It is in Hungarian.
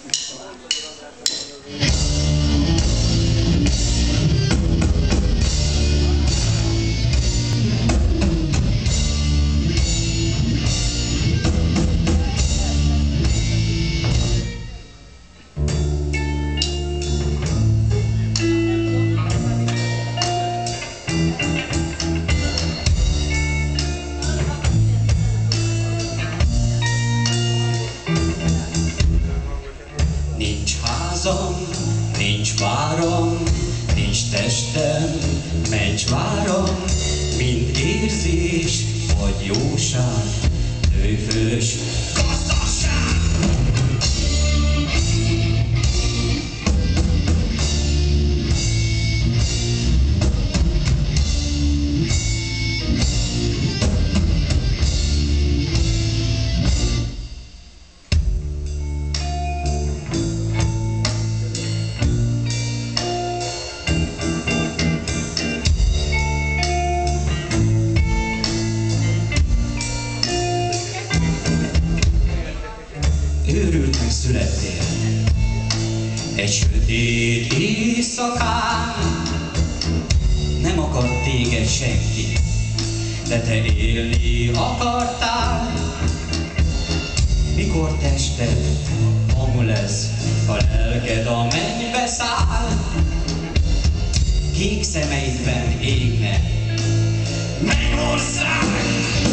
Nincs várom, nincs testem, mencs várom, mint érzés vagy jóság, nőfős gazdaság. Őrültnek születtél egy sötét éjszakán, nem akart téged senki, de te élni akartál. Mikor tested hamu lesz, a lelked a mennybe száll, kék szemeidben égne Mennyország!